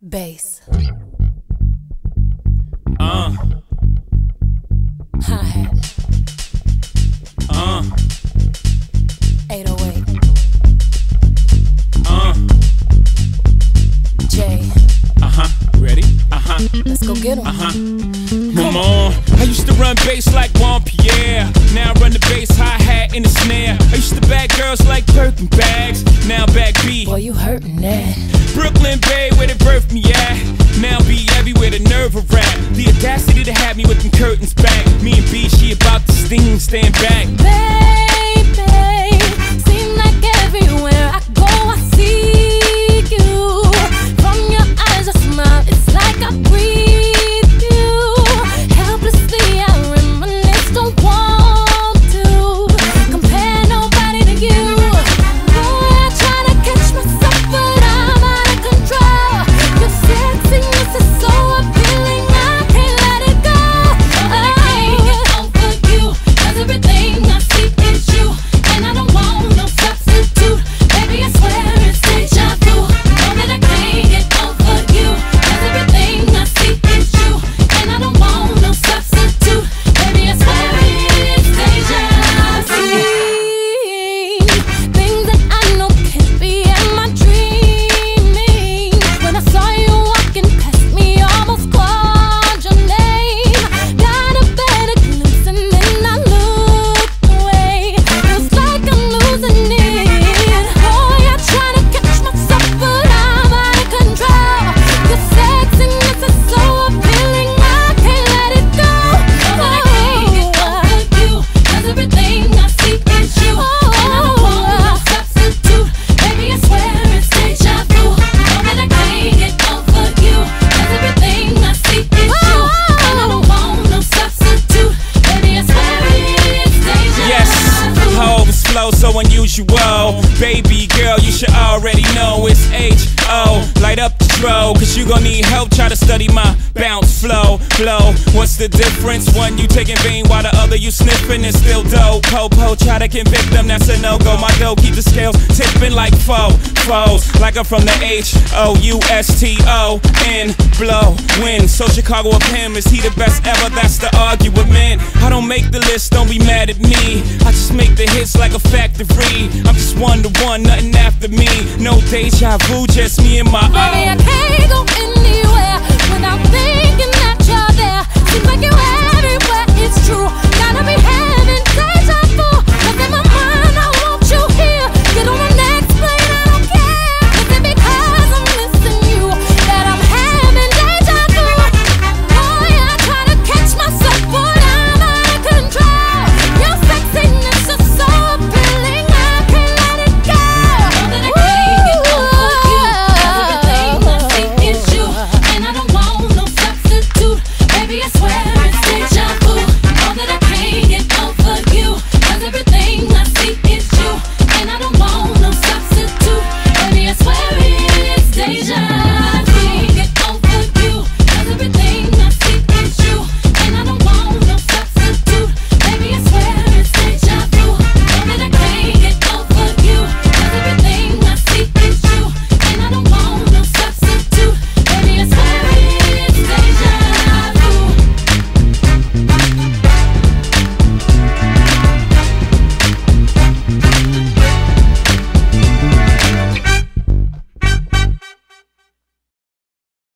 Bass. Hi-hat. 808. J. Ready? Let's go get 'em. Come on. I used to run bass like Juan Pierre. Now I run the bass, hi-hat, and the snare. I used to bag girls like Birkin bags. Now back B. Boy, you hurtin' that. Brooklyn Bay, where they birthed me at. Now be everywhere, the nerve of rap. The audacity to have me with them curtains back. Me and B, she about to sting, stand back. Baby, seem like everywhere I go I see you. From your eyes I smile, it's like I breathe you. Helplessly I reminisce, don't want to compare nobody to you. Boy, I try to catch myself but I'm out of control. Your sexiness is so appealing, I can't let it go. I can't get over you, 'cause everything I see is you, and I don't want no substitute. Baby, I swear it's deja vu. Know that I can't get over you, 'cause everything I see is you, and I don't want no substitute. Baby, I swear it's deja vu. Things that I know can't be, am I dreaming? When I saw you walking past me, almost called your name. Got a better glimpse and then I looked away. Feels like I'm losing it. Boy, I try to catch myself but I'm out of control. Your sexiness is so appealing, I can't let it go. I can't get over you, 'cause everything I see is you, and I don't want no substitute. Baby, I swear it's deja vu. Know that I can't get over you, 'cause everything I see is you, and I don't want no substitute. Baby, I swear it's deja Yes, vu. Hove's flow so unusual. Baby girl, you should already know it's H-O. Light up the throw, 'cause you gon' need help. Try to study my bounce flow. What's the difference? One you taking vein while the other you sniffing and still dope. Po, try to convict them, that's a no-go. My dough keep the scales tipping like foes. Like I'm from the H-O-U-S-T-O-N. Blow, win. So Chicago of him, is he the best ever? That's the argument. I don't make the list, don't be mad at me. I just make the hits like a factory. I'm just one to one, nothing after me. No deja vu, just me and my Baby, I can't